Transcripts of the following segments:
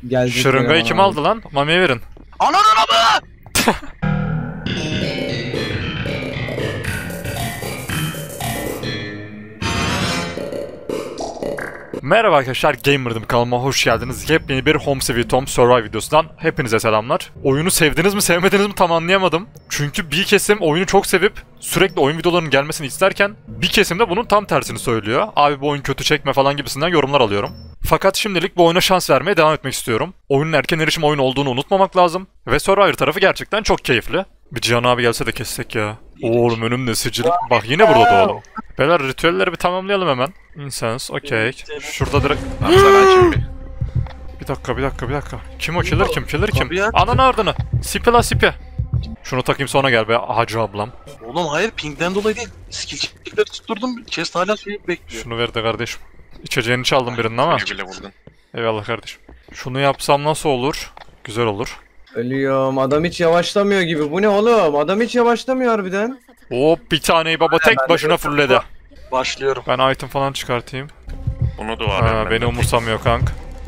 Gelecek Şırıngayı kim aldı lan? Mami'ye verin. Ananın amı! Merhaba arkadaşlar, Gamer'dım, kanalıma hoş geldiniz. Yepyeni bir Home Sweet Home Survive videosundan hepinize selamlar. Oyunu sevdiniz mi sevmediniz mi tam anlayamadım. Çünkü bir kesim oyunu çok sevip sürekli oyun videolarının gelmesini isterken bir kesim de bunun tam tersini söylüyor. Abi bu oyun kötü, çekme falan gibisinden yorumlar alıyorum. Fakat şimdilik bu oyuna şans vermeye devam etmek istiyorum. Oyunun erken erişim oyunu olduğunu unutmamak lazım. Ve Survivor tarafı gerçekten çok keyifli. Bir Cihan abi gelse de kessek ya. Oğlum önümde sicil. Bak yine burada da oğlum. Beyler ritüelleri bir tamamlayalım hemen. Incense, okey. Şurada direkt... Bir dakika. Kim o? Killer kim? Ananı ardını. Sipi la sipi. Şunu takayım sonra gel be hacı ablam. Oğlum hayır pingden dolayı değil. Skill'leri tutturdum. Chest hala suyu bekliyor. Şunu ver de kardeşim. İçeceğini çaldım birinin ama. Eyvallah kardeşim. Şunu yapsam nasıl olur? Güzel olur. Ölüyorum. Adam hiç yavaşlamıyor gibi. Bu ne oğlum? Adam hiç yavaşlamıyor harbiden. Hop bir taneyi baba tek başına fulledi. Başlıyorum. Ben item falan çıkartayım. Bunu duvara. Beni umursamıyor kank.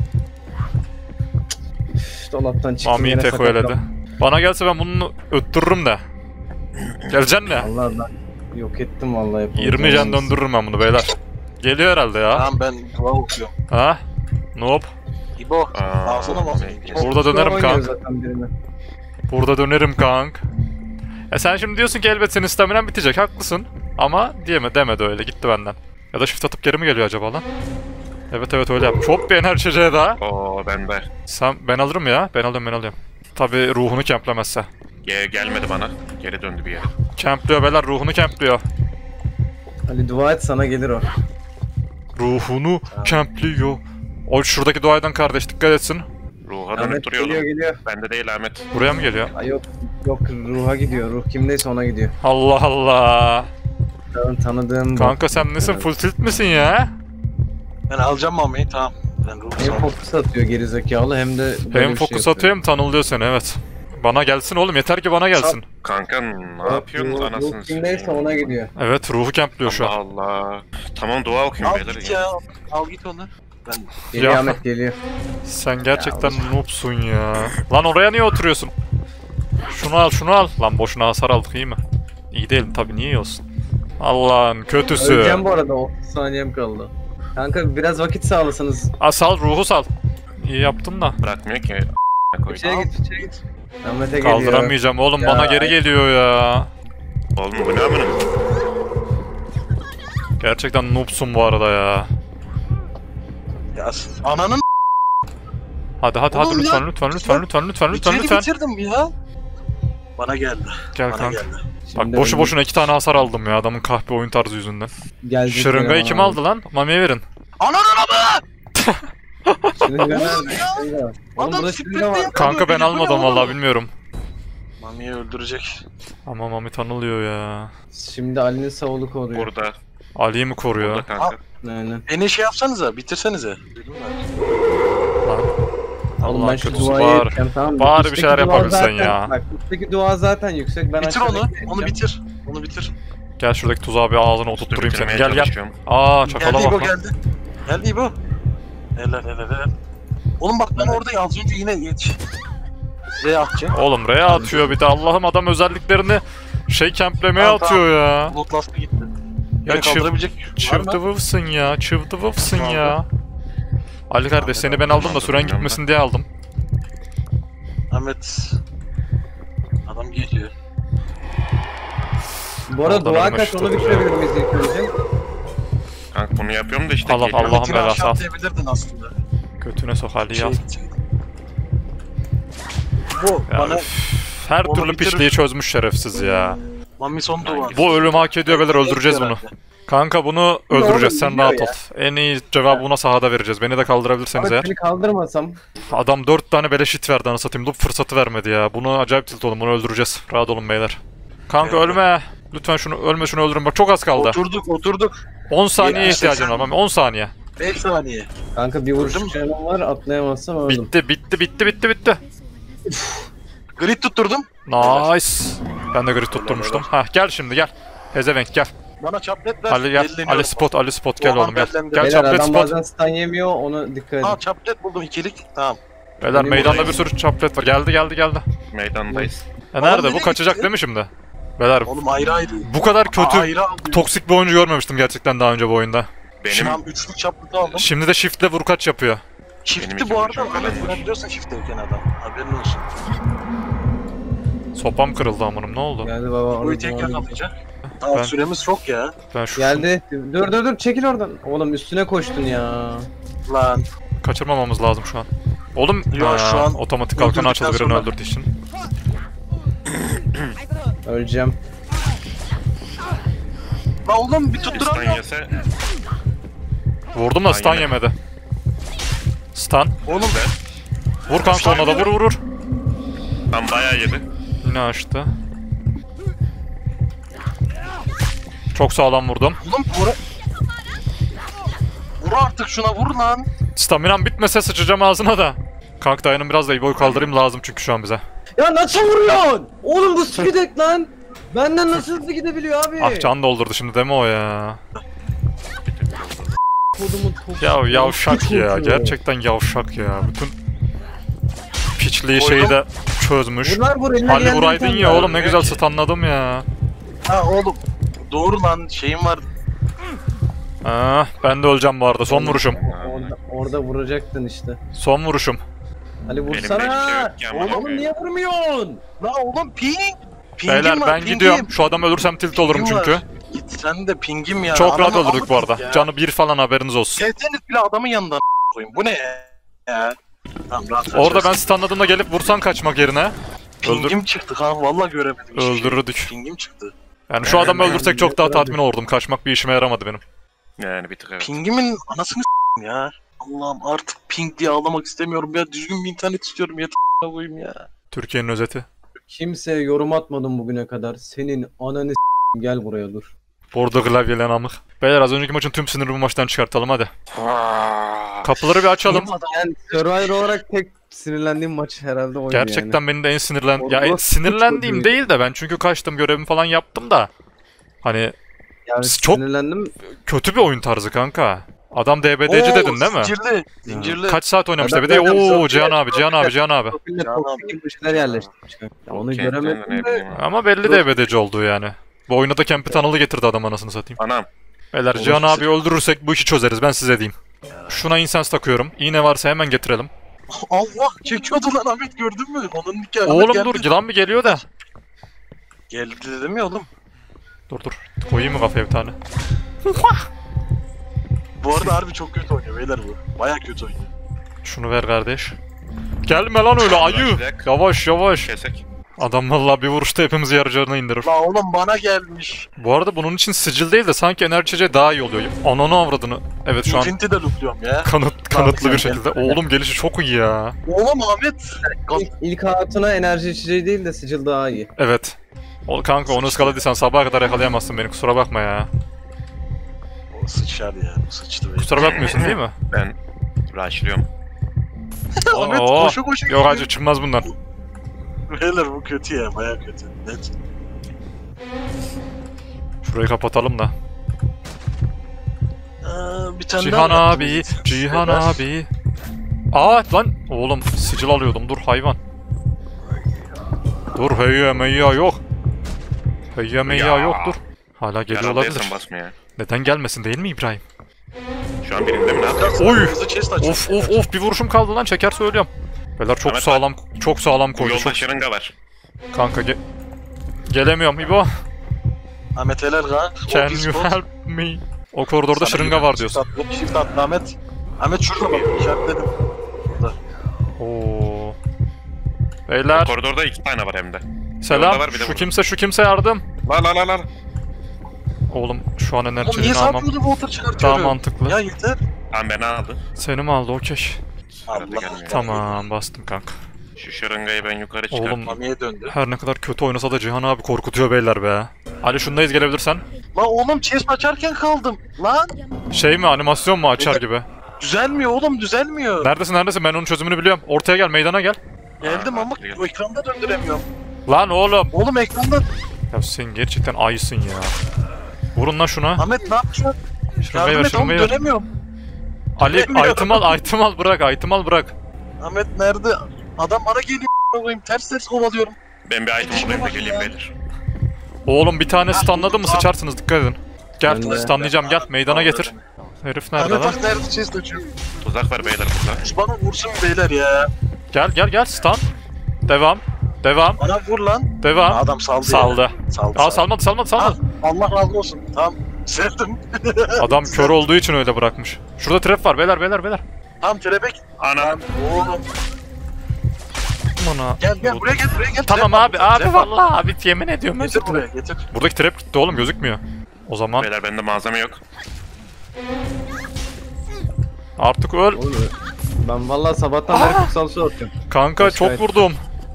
Dolaptan çıktım. Mami'yi tek öyledi. Bana gelse ben bunu öttürürüm de. Geleceksin de. Allah yok ettim vallahi. 20 can döndürürüm ben bunu beyler. Geliyor herhalde ya. Tamam ben dua okuyorum. Ha? Noob. İbo. Ağzına bak. Burada dönerim kank. Burada dönerim kank. Sen şimdi diyorsun ki elbet senin staminen bitecek, haklısın. Ama demedi öyle, gitti benden. Ya da shift atıp geri mi geliyor acaba lan? Evet öyle yap. Çok bir enerji içeceği daha. Oo bende. Ben alırım ya. Ben alıyorum. Tabii ruhunu kemplemezse. Gelmedi bana. Geri döndü bir yere. Kempliyor beyler, ruhunu kempliyor. Ali dua et sana gelir o. Ruhunu kempliyor. O şuradaki duaydan kardeş dikkat etsin. Ruha dönüp duruyorum. Geliyor. Bende değil Ahmet. Buraya mı geliyor? Ay yok ruha gidiyor. Ruh kimdeyse ona gidiyor. Allah Allah. Tanıdığım. Kanka sen nesin? Full tilt misin ya? Ben alacağım Mami'yi tamam. Ben Hem fokus atıyor gerizekalı hem de hem fokus atıyor hem tanılıyor seni, evet. Bana gelsin oğlum, yeter ki bana gelsin. Kanka ne yapıyorsun anasını? Ruh kimdeyse ona gidiyor. Evet, ruhu kempliyor şu an. Allah. Tamam dua okuyun Al beyler git ya. Al git onu. Ben Geliyor Ya. Ahmet geliyor. Sen gerçekten noobsun ya. Lan oraya niye oturuyorsun? Şunu al. Lan boşuna hasar aldık, iyi mi? İyi değil tabii, niye iyi olsun? Allah'ın kötüsü. Öleceğim bu arada, 30 saniyem kaldı. Kanka biraz vakit sağlasanız. Sal, ruhu sal. İyi yaptın da. bırakmıyor ki. İçeri git. Ahmet'e geliyor. Kaldıramayacağım oğlum, Ya. bana geri geliyor ya. Oğlum bu ne amına? Gerçekten noobsun bu arada ya. ya ananın Hadi Oğlum lütfen, ya. lütfen. bitirdim ya. Bana geldi. Gel Bana kanka. geldi. Bak boşu boşuna 2 tane hasar aldım ya adamın kahpe oyun tarzı yüzünden. Gelecek Şırıngayı kim aldı lan? Mami'ye verin. Ananın amı! Şırınga nerede? Oğlum Adam burada sprint şırınga var. yapıyor. Kanka ben Bu ne almadım oğlum? vallahi, bilmiyorum. Mami'yi öldürecek. Ama Mami tanılıyor ya. Şimdi Ali'nin savulu koruyor. Burada. Ali'yi mi koruyor? Burada kanka. Aynen. Beni şey yapsanıza, bitirsenize. Duydun mu? Lan. Oğlum Allah ben şu kötüsü duayı bağır. yapacağım, tamam mı? Bari bir Üstteki şeyler dua yapabilsen zaten- ya. Bak üstteki dua zaten yüksek. Ben Bitir aşağıdaki onu. yapacağım. Onu bitir. Gel şuradaki tuzağı bir ağzına oturtturayım seni. Bitirmeye Gel. çalışıyorum. Çakala Geldi bak İbo lan. geldi. Geldi İbo. Helal. Oğlum bak ben orada az önce yine geç. Z atacak. Oğlum R'ye atıyor bir de, Allah'ım adam özelliklerini kemplemeye Tamam, atıyor ya. Loot last'a gitti. Ya Beni kaldırabilecek var mı? çıvdıvıfsın ya. Ali kardeş seni ben aldım da süren gitmesin diye aldım. Ahmet. Adam geliyor. Bu arada Oradan dua ölmüş kaç onu tutuyor. bitirebilir miyiz ilk önce? Kanka bunu yapıyorum da işte Allah geliyor. Allah. Ahmet'ini belası aşağı al. atlayabilirdin aslında. Götüne sok Ali ya. Bu Ya bana her onu türlü bitirir. pisliği çözmüş şerefsiz ya. Mami son duvar. Bu ölümü hak ediyor beyler, öldüreceğiz bunu. Kanka bunu öldüreceğiz, sen rahat ol. En iyi cevabı buna sahada vereceğiz. Beni de kaldırabilirseniz Ahmet eğer. seni kaldırmasam. Adam 4 tane beleş hit verdi, anasını satayım. Loop fırsatı vermedi ya. Bunu acayip tilt olun, bunu öldüreceğiz. Rahat olun beyler. Kanka Evet. ölme. Lütfen şunu öldürün. Bak çok az kaldı. Oturduk. 10 saniye 70, ihtiyacım var. 10 saniye. 5 saniye. Kanka bir Öldüm. vuruş canım var, atlayamazsam öldüm. Bitti. Grid tutturdum. Nice. Ben de grid tutturmuştum. Hah gel şimdi gel. Pezevenk gel. Bana çaplet ver. Ali gel. Elleniyorum. Ali spot gel Oha, oğlum gel. bellendi. Gel Beyler çaplet adam spot. bazen stun yemiyor, ona dikkat edin. Aa çaplet buldum ikilik. Tamam. Beyler Benim meydanda buradayım. bir sürü çaplet var. Geldi. Meydandayız. Nerede bu? nereye Kaçacak gitti? değil mi şimdi? Beyler Oğlum ayrı ayrı. bu kadar kötü, Ayrı aldım. toksik bir oyuncu görmemiştim gerçekten daha önce bu oyunda. Şu Benim an üçlük çaplıda aldım. Şimdi de shift'le vurkaç yapıyor. Çifti benim bu arada çok Ahmet önemli. vurabiliyorsun çiftteyken adam. Haberin olsun. Sopam kırıldı amanım, ne oldu? Geldi baba. Boyu tek yakalayacak. Ben- Daha süremiz çok ya. Ben şu Geldi. Dur çekil oradan. Oğlum üstüne koştun ya. Lan. kaçırmamamız lazım şu an. Oğlum Yo, şu an otomatik kalkanı açıldı birini sonra- öldürdüğü için. Öleceğim. Lan oğlum bir İstan tutturamıyorum. yese Vurdum da stun Aynen. yemedi. Stun. Oğlum Vur kanka ona da vur. tam bayağı yedi. Yine açtı. Çok sağlam vurdum. oğlum vur artık şuna vur lan. Staminam bitmese sıçacağım ağzına da. Kanka dayanın biraz da boy kaldırayım lazım çünkü şu an bize. Ya nasıl vuruyorsun? Oğlum bu speedek lan. Benden nasıl hızlı gidebiliyor abi? Ah can doldurdu şimdi deme o ya. Kodumu top. Ya yavşak ya, Çok gerçekten yavşak ya. Bütün piçliği Koydum. şeyi de çözmüş. Bunlar bu eline Hadi geldi vuraydın bir ya tane oğlum, ne ya. güzel stunladım ya. Ha oğlum. Doğru lan şeyim var. Ah, ben de öleceğim bu arada, son vuruşum. Orada vuracaktın işte. Son vuruşum. Ali Benim de hiçbir vursana. şey yok ki ama. Oğlum niye vurmuyorsun? La oğlum ping. Pingim Beyler var, ben pingim. gidiyorum. Şu adamı ölürsem tilt olurum Pingim var. çünkü. Git sen de pingim ya. Çok rahat Adamı öldürdük bu arada. aldık ya. Canı bir falan, haberiniz olsun. Sevseniz bile adamın yanından koyayım. Bu ne ya? Tamam rahat Orada ben açarsın. stunladığımda gelip vursan kaçmak yerine Pingim çıktı ha. Vallahi göremedim. hiçbir şey. öldürürdük. Pingim çıktı. Yani şu adamı öldürsek çok daha tatmin olurdum. Kaçmak bir işime yaramadı benim. Yani bir tık evet. Pingimin anasını s**eyim ya. Allah'ım artık ping diye ağlamak istemiyorum ya. Düzgün bir internet istiyorum ya. Koyayım ya. Türkiye'nin özeti. Kimseye yorum atmadım bugüne kadar. Senin ananı s**eyim, gel buraya dur. Bordo klavyelen amık. Beyler az önceki maçın tüm sinirini bu maçtan çıkartalım hadi. Kapıları bir açalım. Yani Survivor olarak tek sinirlendiğim maç herhalde oydu Gerçekten beni de en sinirlen... Ya Orada sinirlendiğim çok değil de ben çünkü kaçtım, görevimi falan yaptım da. Hani yani çok- sinirlendim. kötü bir oyun tarzı kanka. Adam DBD'ci Oo, dedin değil mi? Zincirli. Zincirli. Kaç saat oynamış Adam DBD? zaten Oo çok- Cihan abi. Profille Can toksik abi. gibi bir şeyler yerleştirmiş kanka. Ya onu Kendinden de göremedim ne de. bileyim abi. Ama belli DBD'ci olduğu yani. Bu oyuna da Kempi Tunnel'ı getirdi adam, anasını satayım. Anam. Beyler Cihan abi öldürürsek bu işi çözeriz, ben size diyeyim. Şuna incense takıyorum. İğne varsa hemen getirelim. Allah çekiyordu lan Ahmet gördün mü? Onun nikahı. Oğlum geldi. dur, yılan bir geliyor da. Geldi dedim ya oğlum. Dur. Koyayım mı kafaya bir tane? Bu arada harbi çok kötü oynuyor beyler bu. Baya kötü oynuyor. Şunu ver kardeş. Gelme lan öyle ayı. Başlayacak. Yavaş. Kesek. Adam vallahi bir vuruşta hepimizi yarıcarına indirir. La oğlum bana gelmiş. Bu arada bunun için sicil değil de sanki enerji içeceği daha iyi oluyor. Ananı avradını. Evet şu an Infinity de lootluyorum ya. kanıtlı bir gel. şekilde. Oğlum gelişi çok iyi ya. Oğlum Ahmet. İlk hayatına enerji içeceği değil de sicil daha iyi. Evet. Kanka onu ıskaladıysan sabaha kadar yakalayamazsın beni, kusura bakma ya. O sıçar ya. O sıçtı beyler. Kusura bakmıyorsun değil mi? Ben rushlıyorum. Ahmet Oo, koşa koşa Yok hacı çıkmaz bundan. Beyler bu kötü ya. Baya kötü. Net. Şurayı kapatalım da. Bir tane Cihan daha abi, Cihan Beyler. abi. Aa lan oğlum sicil alıyordum, dur hayvan. Dur heyya yok. Heyya Ya. yok dur. Hala geliyor olabilir. Yaralıydaysan basma ya. Neden gelmesin değil mi İbrahim? Şu an birinde mi ne yapıyorsun? Oy! Hızlı chest açın. Of bir vuruşum kaldı lan, çeker söylüyorum. Beyler çok Ahmet sağlam Bu koydu. yolda Çok... şırınga var. Kanka gelemiyorum İbo. Ahmet helal kan. Can you help me? O koridorda şırınga var diyorsun. Shift attı Ahmet. Ahmet şurada bak işaretledim. Oo. Beyler Koridorda 2 tane var hem de. selam. Yolda var, bir de burada. Şu kimse yardım. La. Oğlum şu an Oğlum niye enerjini almam sapıyordu water daha çıkartıyorum? mantıklı. Ya yeter. Tamam beni aldı. Seni mi aldı, okey. Arada Allah. gelmiyor. Tamam bastım kanka. Şu şırıngayı ben yukarı Oğlum. çıkartayım. Mami'ye döndü. Her ne kadar kötü oynasa da Cihan abi korkutuyor beyler be. Ali şundayız, gelebilirsen. La oğlum chest açarken kaldım. Lan Şey mi, animasyon mu açar gibi? düzelmiyor oğlum düzelmiyor. Neredesin? Ben onun çözümünü biliyorum. Ortaya gel, meydana gel. Geldim ama Gel. o ekranda döndüremiyorum. Lan oğlum. Oğlum ekranda Ya sen gerçekten ayısın ya. Vurun lan şuna. Ahmet ne yapacaksın? Şırıngayı Yardım ver, et oğlum şırıngayı ver. dönemiyorum. Ali dönemiyorum. item al bırak. Ha, Ahmet nerede? Adam bana geliyor koyayım. Ters kovalıyorum. Ben bir item bulayım da geleyim beyler. Oğlum bir tane stunladı mı sıçarsınız, dikkat edin. Gel Ben de. stunlayacağım, gel meydana getir. Herif nerede Ahmet lan? bak nerede chest açıyor. Tuzak var beyler burada. Şu bana vursun beyler ya. Gel stun. Devam. Bana vur lan. Devam. Adam saldı. Saldı. Ya. Saldı. Aa salmadı. Ha, Allah razı olsun. Tamam. Sevdim. Adam kör olduğu için öyle bırakmış. Şurada trap var beyler. Tamam kelebek. Ana. Oğlum. Ana. Gel buraya gel. Tamam Trap abi var, trap var. vallahi abi yemin ediyorum. Getir buraya getir. Buradaki trap gitti oğlum, gözükmüyor. O zaman Beyler bende malzeme yok. artık öl. Oğlum, ben vallahi sabahtan beri kutsal su atıyorum. Kanka Başka çok et. vurdum.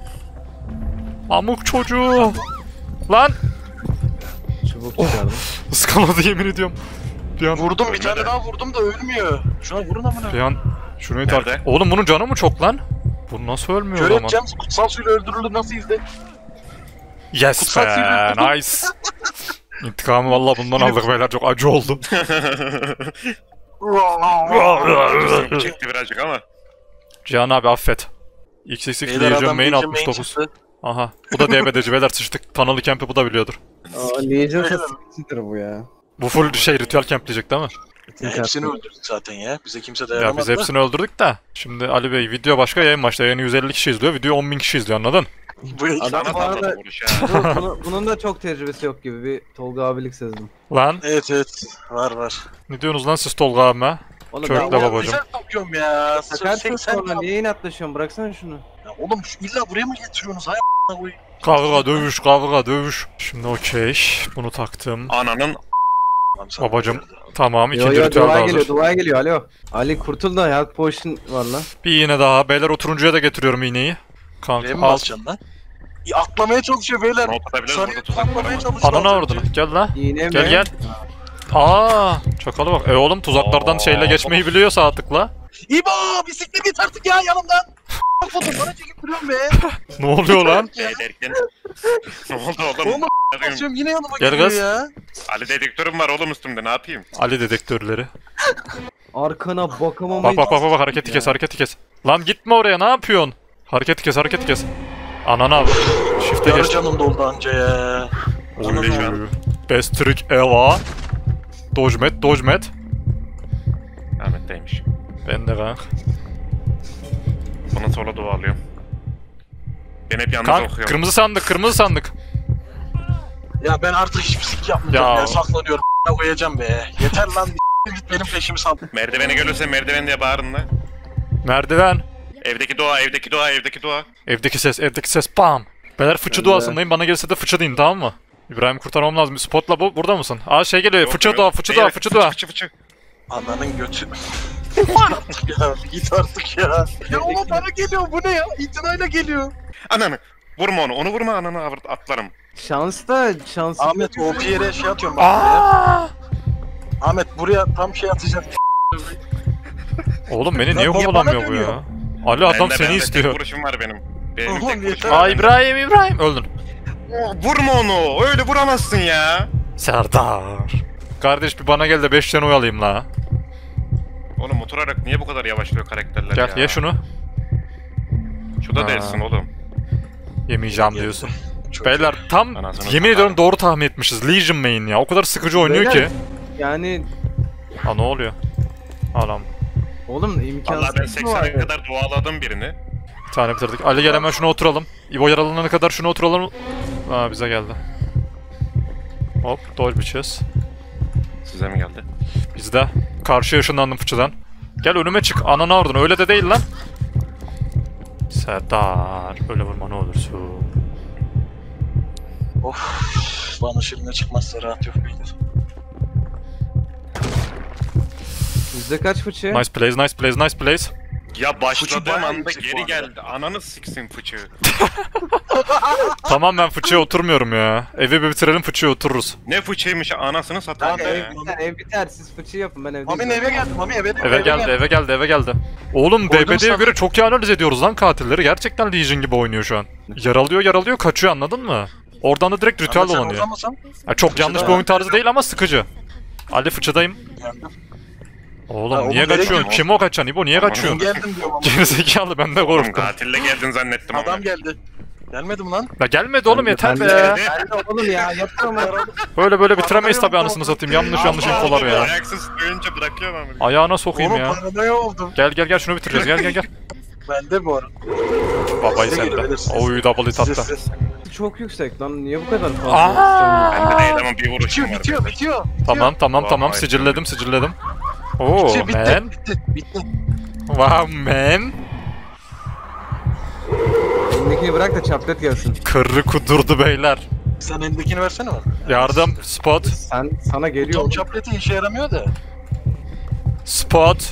Amuk çocuğu. Lan Çubuk çıkardım. ıskaladı yemin ediyorum. Bir an Vurdum bir tane daha vurdum da ölmüyor. Şuna vurun amına. bir an şunu Nerede? iter. Oğlum bunun canı mı çok lan? Bu nasıl ölmüyor o Kör zaman? edeceğim. Kutsal suyla öldürülür nasıl izle? Yes Kutsal be, suyla- nice. İntikamı valla bundan aldık beyler, çok acı oldu. Sesim çekti birazcık ama. Cihan abi affet. XXX Beyler Legion adam main main 69. çıktı. Aha. Bu da DBD'ci beyler, sıçtık. Tanalı camp'i bu da biliyordur. Aa, Legion sesidir bu ya. Bu full ritüel camp diyecek değil mi? Ya hepsini öldürdük zaten ya. Bize kimse Ya dayanamadı. biz hepsini öldürdük de. Şimdi Ali Bey video başka, yayın başta. Yayını 150 kişi izliyor, video 10.000 kişi izliyor, anladın? Bu Adam Sana bu arada patladı vuruş ha. bunun da çok tecrübesi yok gibi, bir Tolga abilik sezdim. Lan Evet var. ne diyorsunuz lan siz Tolga abime? Oğlum Körükle ben babacım. Güzel takıyorum ya. sakarsın 80 sonra niye inatlaşıyorsun, bıraksana şunu. Ya oğlum illa buraya mı getiriyorsunuz? Hay a**ına koyayım. Kavga dövüş. Şimdi okey. Bunu taktım. Ananın Tamam, sana Babacım. verdi. Tamam, ikinci ritüel de duaya hazır. geliyor, duaya geliyor, alo. Ali kurtul da health potion var lan. Bir iğne daha. Beyler o turuncuya da getiriyorum iğneyi. Buraya Kanka mı al. basacaksın lan? Ya, atlamaya çalışıyor beyler. ne atabiliriz Sarıyı burada tuzak var atlamaya ama. çalışıyor. Anana az önce. vurdun. Gel la. İğne mi? Gel. Aa, çakala bak. Oğlum tuzaklardan şeyle geçmeyi biliyor sağ tıkla. İbo bisiklet git artık ya yanımdan. Foto bana çekip duruyorum be. Ne oluyor lan? Derken. Ne oldu oğlum? Oğlum basıyorum yine yanıma Gel geliyor kız. ya. Ali dedektörüm var oğlum üstümde, ne yapayım? Ali dedektörleri. Arkana bakamamayı... Bak hareketi kes. Lan gitme oraya, ne yapıyorsun? Hareketi kes. Anana abi. Shift'e Yarı geç. canım doldu anca ya. Oğlum şu an. Best trick Eva. Dodge met. Ahmet'teymiş. Ben de kanka. Bunu sola dua alıyorum. Ben hep yalnız Kanka okuyorum. kırmızı sandık. Ya ben artık hiçbir sik yapmayacağım Ya. ya. Saklanıyorum. Koyacağım be. Yeter lan git benim peşimi sal. Merdivene gelirse merdiven diye bağırın da. Merdiven. Evdeki dua. Evdeki ses bam. Beyler fıçı Ben de. duasındayım, bana gelirse de fıçı deyin, tamam mı? İbrahim kurtarmam lazım. Spotla burada mısın? Aa şey geliyor. Yok, Fıçı yok. dua, fıçı Beyler, dua. Fıçı. Ananın götü. ya git artık ya. Ya oğlum bana geliyor bu ne ya? İtinayla geliyor. Ananı. Vurma onu vurma ananı atlarım. Şans. Ahmet o yere şey atıyorum bak buraya. Aa! Ahmet buraya tam şey atacak. Oğlum beni niye Niye bana kovalamıyor bu dönüyor? ya? Ali adam seni Bende istiyor. tek vuruşum var benim. Benim Oğlum, tek vuruşum yeter. var. Aa İbrahim öldün. Vurma onu. Öyle vuramazsın ya. Serdar. Kardeş bir bana gel de 5 tane oy alayım la. Oğlum oturarak niye bu kadar yavaşlıyor karakterler ya? Gel ye şunu. Şu da Ha. dersin oğlum. Yemeyeceğim Gel. diyorsun. Çok Beyler tam Anasını yemin satayım. ediyorum doğru tahmin etmişiz. Legion main ya. O kadar sıkıcı oynuyor Beyler, ki. Yani Ha ne oluyor? Anam. oğlum imkansız. Vallahi ben mı var 80'e ya? kadar dualadım birini. Bir tane bitirdik. Ali gel hemen şuna oturalım. İbo yaralanana kadar şuna oturalım. Aa bize geldi. Hop dodge bitches. Size mi geldi? Biz de karşıya ışınlandım fıçıdan. Gel önüme çık. Ananı ordun. Öyle de değil lan. Serdar. Öyle vurma ne olursun. Of. Bana şimdi çıkmazsa rahat yok beyler. Bizde kaç fıçı? Nice place. Ya başladığım bayağı anda yüksek bu geri arada. geldi. Ananı siksin fıçı. Tamam ben fıçıya oturmuyorum ya. Evi bir bitirelim fıçıya otururuz. Ne fıçıymış anasını satayım Tamam, be. Ev biter, siz fıçı yapın, ben evdeyim. Mami eve geldi. Mami eve Eve geldi. Oğlum Koydum DBD'ye sana. göre çok iyi analiz ediyoruz lan katilleri. Gerçekten Legion gibi oynuyor şu an. Yaralıyor kaçıyor, anladın mı? Oradan da direkt ritüel dolanıyor. Uzamasan. Ya çok yanlış bir oyun tarzı değil ama sıkıcı. Ali fıçıdayım. Yandım. Oğlum Ha, niye oğlum nereye kaçıyorsun? gidiyorsun? Kim o kaçan İbo? Niye Ben kaçıyorsun? geldim diyorum ama. Gerizekalı ben de Oğlum korktum. katille geldin zannettim ama. Adam geldi. Gelmedi mi lan? Ya gelmedi oğlum Ben de- yeter ben be de- ya. Geldi oğlum ya yapıyorum ya. Böyle bitiremeyiz tabii anasını satayım. Yanlış infolar ya. Ayaksız duyunca bırakıyor lan. Ayağına sokayım Oğlum ya. paranoya oldum. Gel şunu bitireceğiz. Gel. Ben de bu arada. Babayı Size sende. gelebilirsiniz. Oy double hit attı. Size. Çok yüksek lan niye bu kadar fazla? Aa! Bende değil ama bir vuruşum Bitiyor, var. bitiyor. Tamam. Vay. Sicilledim. Oo man. Bitti. Wow man. Elindekini bırak da çaplet gelsin. Kırrı kudurdu beyler. Sen elindekini versene bana. Yardım. Spot. Sana geliyor. Tom çapleti işe yaramıyor da. Spot.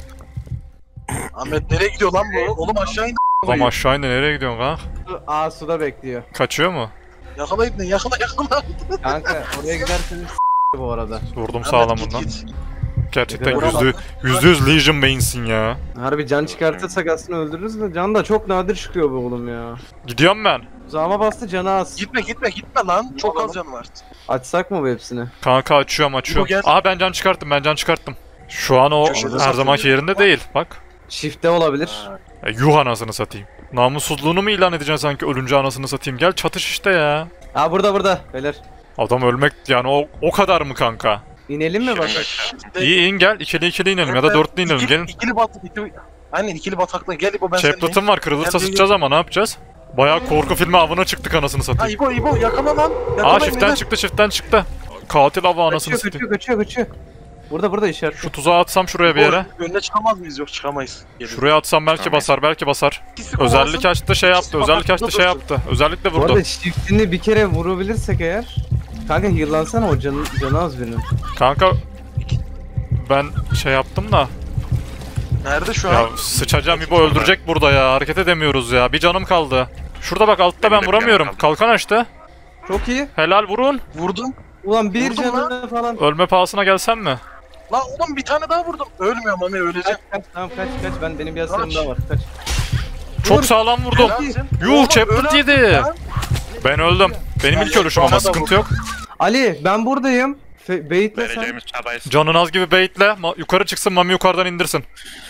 Ahmet nereye gidiyor lan bu? Oğlum aşağı in. Adam aşağı indi. Nereye gidiyorsun kanka? Aa suda bekliyor. Kaçıyor mu? Yakala ibni, yakala. Kanka oraya giderseniz bu arada. Vurdum Ahmet, sağlam git, bundan. git. Gerçekten Vuramadım. %100 Legion main'sin ya. Harbi can çıkartırsak aslında öldürürüz de can da çok nadir çıkıyor bu oğlum ya. Gidiyorum ben. Zama bastı canı az. Gitme lan. Çok az canı var. Açsak mı bu hepsini? Kanka açıyorum. İbo gel. Aha ben can çıkarttım. Şu an o Köşede her satıyor. zamanki yerinde değil. Bak. Shift'te olabilir. Yuh anasını satayım. Namussuzluğunu mu ilan edeceksin sanki ölünce anasını satayım? Gel çatış işte ya. Aa burada beyler. Adam ölmek yani o kadar mı kanka? İnelim mi bak? İyi in gel. İkili inelim ya da dörtlü inelim. Gelin. Aynen ikili batakla gel İbo ben seninle. Chaplet'ım var. Kırılırsa Gel, sıçacağız ama ne yapacağız? Bayağı korku filmi avına çıktık anasını Ha satayım. İbo yakala lan. Aa Yakalayın shift'ten çıktı. Katil avı anasını satayım. Kaçıyor. Burada işaret. Şu tuzağı atsam şuraya bir yere. Önüne çıkamaz mıyız? Yok çıkamayız. Gelin. Şuraya atsam belki basar. İkisi Özellik kovalasın. açtı şey yaptı. Özellikle Bu vurdu. arada shift'ini bir kere vurabilirsek eğer. Kanka heal'lansana o canı az birinin. Kanka ben şey yaptım da Nerede şu an? ya sıçacağım İbo öldürecek burada ya. Hareket edemiyoruz ya. Bir canım kaldı. Şurada bak altta Benim ben de bir vuramıyorum. canım kaldı. Kalkan açtı. Çok iyi. Helal vurun. Vurdum. Ulan bir Vurdum canı falan. Ölme pahasına gelsem mi? Lan oğlum bir tane daha vurdum. Ölmüyorum ama öleceğim. Tamam kaç benim bir aslanım daha var kaç. Çok sağlam vurdum. Helalsin. Yuh, Oğlum, chaplet öl yedi. lan. Ben öldüm. Benim ilk ölüşüm ama Bana da sıkıntı vurdu. yok. Ali ben buradayım. Baitle sen. Vereceğimiz çabayı Canın az gibi baitle. Yukarı çıksın Mami yukarıdan indirsin.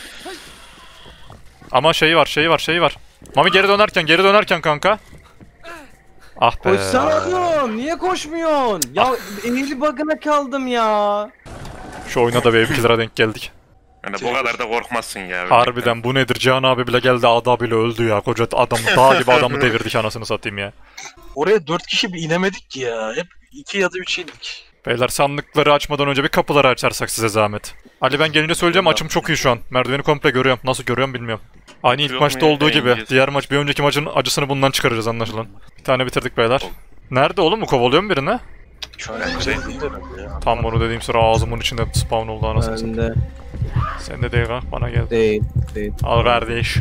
Ama şeyi var. Mami geri dönerken kanka. Ah be. Koşsana oğlum niye koşmuyorsun? Ya eli bug'ına kaldım ya. Şu oyuna da bir killera denk geldik. Yani bu kadar da korkmazsın ya. Harbiden bu nedir? Cihan abi bile geldi ada bile öldü ya. Koca adamı dağ gibi adamı devirdik anasını satayım ya. Oraya 4 kişi bir inemedik ki ya. Hep 2 ya da 3 indik. Beyler sandıkları açmadan önce bir kapıları açarsak size zahmet. Ali ben gelince söyleyeceğim açım çok iyi şu an. Merdiveni komple görüyorum. Nasıl görüyorum bilmiyorum. Aynı ilk Yok maçta mu ya? olduğu gibi. Yayıncıyız. Diğer maç bir önceki maçın acısını bundan çıkaracağız anlaşılan. Bir tane bitirdik beyler. Nerede oğlum bu kovalıyor mu birini? Şu an Bence güzel de. değil herhalde ya. Tam onu dediğim sıra ağzımın içinde spawn oldu anasını satayım. Ben de Sen de değil kanka bana gel. değil. Al kardeş.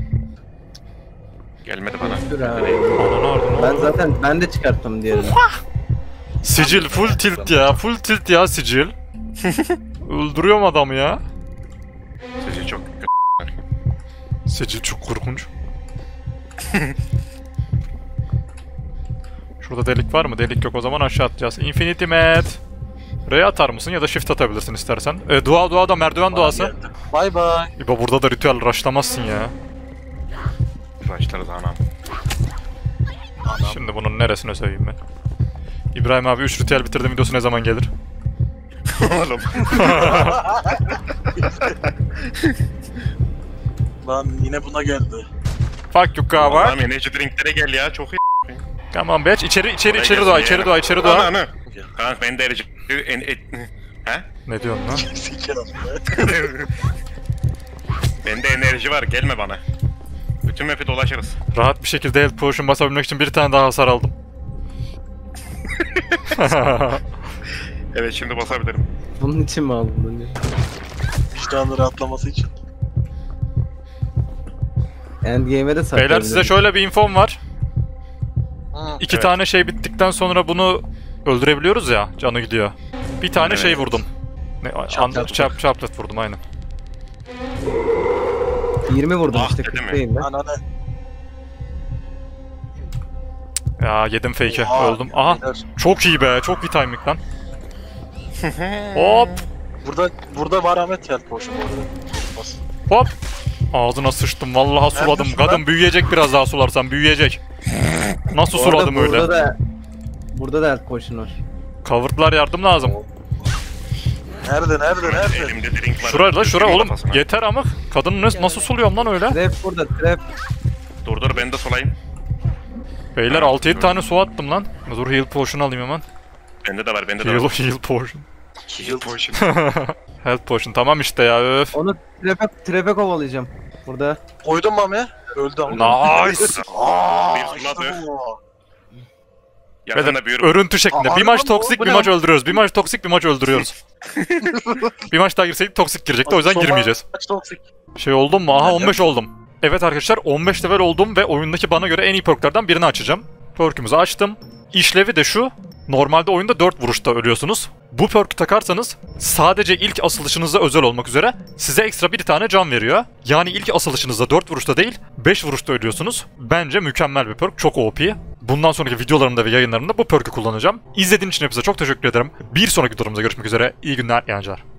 Gelmedi bana. Dur ha. Ananı ardını Ben de çıkarttım diğerini. Sicil full tilt ya sicil. Öldürüyorum adamı ya. Sesi çok Sicil çok korkunç. Şurada delik var mı? Delik yok o zaman aşağı atacağız. Infinity Mat. R atar mısın ya da shift atabilirsin istersen. Dua da merdiven duası. Bay bay. İbo burada da ritüel rushlamazsın ya. başlarız anam. Şimdi bunun neresine söyleyeyim ben? İbrahim abi 3 ritüel bitirdim videosu ne zaman gelir? Oğlum. Lan yine buna geldi. Fuck you kava. Allah'ım enerji drinklere gel ya çok iyi. Come on bitch. İçeri Oraya dua, gelsin içeri ya. dua. Ana. Kanka ben de enerji... He? Ne diyorsun lan? Sikerim Bende enerji var gelme bana. Bütün map'i dolaşırız. Rahat bir şekilde health potion basabilmek için bir tane daha hasar aldım. Evet şimdi basabilirim. Bunun için mi aldın bunu? Vicdanı rahatlaması için. Endgame'e de saklayabilirim. Beyler size şöyle bir infom var. Hı. İki Evet. tane şey bittikten sonra bunu öldürebiliyoruz ya. Canı gidiyor. Bir tane Evet. şey vurdum. Chaplet vurdum aynen. 20 vurdum Ah, işte dedi mi? 40 değil de. Ananı. Ya yedim fake'e Oha, öldüm. Aha beyler. çok iyi be çok iyi timing lan. Hop. Burada var Ahmet yer poşu bu arada. Bas. Hop. Ağzına sıçtım. Vallahi suladım. Neredesin Kadın lan? büyüyecek biraz daha sularsam büyüyecek. Nasıl Bu arada suladım öyle? Burada da health potion var. Cover'lar yardım lazım. Nerede? Elimde drink var. Şuraya la şura Düşüreyim oğlum. kafasına. Yeter amık. Kadını nasıl suluyorum lan öyle? Trap burada trap. Dur ben de solayım. Beyler 6-7 tane su attım lan. Dur heal potion alayım hemen. Bende de var bende de var. Heal potion. Heal potion. Health potion tamam işte ya öf. Onu trap'e kovalayacağım. Burada. Koydum Mami. Öldü ama. Nice. Bir İşte suladı. bu. Yakında büyür. Örüntü şeklinde. Bir Aa, maç bu toksik ne? bir maç öldürüyoruz. Bir maç toksik bir maç öldürüyoruz. Bir maç daha girseydik toksik girecekti o yüzden Son girmeyeceğiz. maç toksik. Şey oldum mu? Aha 15 oldum. Evet arkadaşlar 15 level oldum ve oyundaki bana göre en iyi perklerden birini açacağım. Perkümüzü açtım. İşlevi de şu. Normalde oyunda 4 vuruşta ölüyorsunuz. Bu perk'ü takarsanız sadece ilk asılışınızda özel olmak üzere size ekstra bir tane can veriyor. Yani ilk asılışınızda 4 vuruşta değil 5 vuruşta ölüyorsunuz. Bence mükemmel bir perk. Çok OP. Bundan sonraki videolarımda ve yayınlarımda bu perk'ü kullanacağım. İzlediğiniz için hepinize çok teşekkür ederim. Bir sonraki videolarımızda görüşmek üzere. İyi günler, iyi eğlenceler.